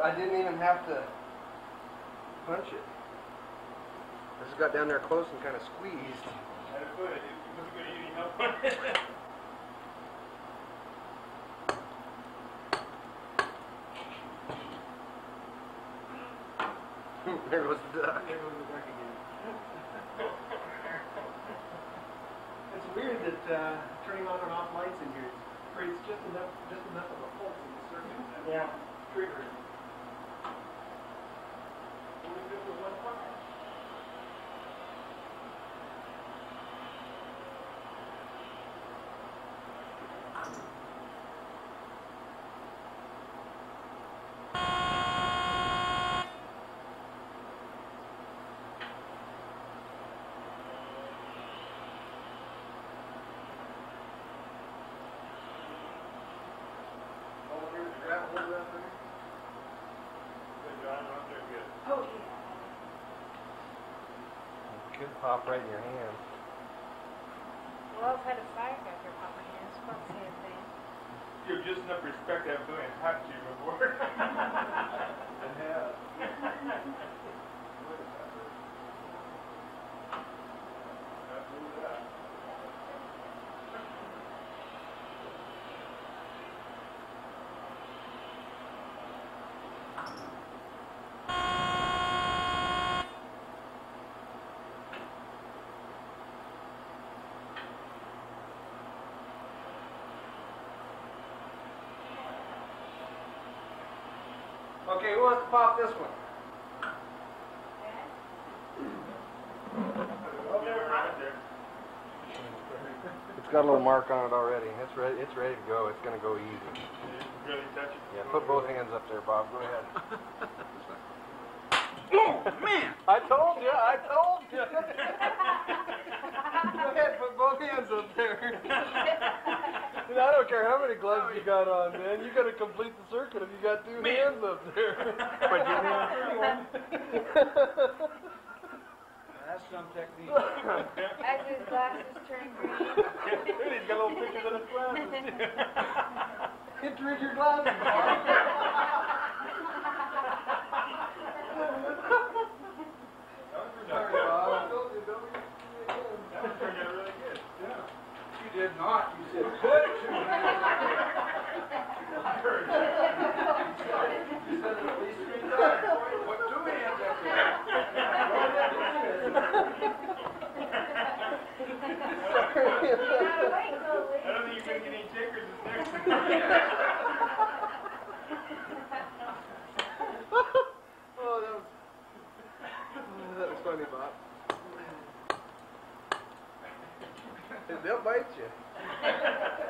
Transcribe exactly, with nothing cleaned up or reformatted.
I didn't even have to punch it. I just got down there close and kind of squeezed. I would. It wasn't going to need any help on it. There goes the duck. There goes the duck again. It's weird that uh, turning on and off lights in here creates just enough, just enough of a pulse in the circuit that Yeah. trigger it. Only good for one part. Could pop right in your hand. Well, I've had a firecracker pop my hand. It's about the same thing. You have just enough respect to have something touch you before. I have. Okay, who wants to pop this one? It's got a little mark on it already. It's ready. It's ready to go. It's going to go easy. Really touch it. Yeah, put both hands up there, Bob. Go ahead. Oh, man! I told you. I told you. Go ahead, put both hands up there. Dude, I don't care how many gloves you got on, man. You got to complete the circuit if you got two man. hands up there. That's some technique. As his glasses turn green. He's got little pictures of his glasses. Hit rid your glasses, Bob. Sorry, Bob. I told you, don't be That one turned out really good. Yeah. You did not. You said put two hands up there. You said it at least three times. Put two hands up there. I don't think you're going to get any takers this next one. Oh, that was, that was funny, Bob. They'll bite you.